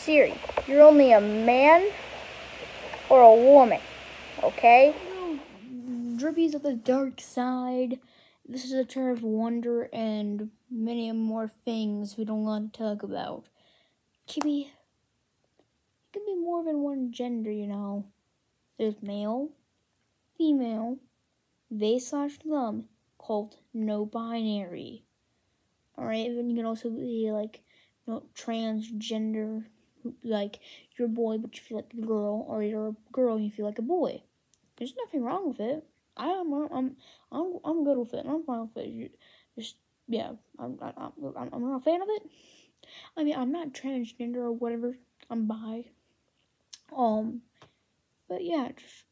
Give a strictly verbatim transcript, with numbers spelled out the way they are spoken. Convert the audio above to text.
Siri, you're only a man or a woman, okay? Drippy's of the dark side. This is a term of wonder and many more things we don't want to talk about. Kippy, it can be more than one gender, you know. There's male, female, they slash them, called no binary. Alright, then you can also be like, you know, transgender, like you're a boy but you feel like a girl, or you're a girl and you feel like a boy. There's nothing wrong with it. I am, I'm, I'm, I'm good with it. I'm fine with it. You just, yeah, I'm, I'm, I'm, I'm not a fan of it. I mean, I'm not transgender or whatever. I'm bi. Um, but yeah, just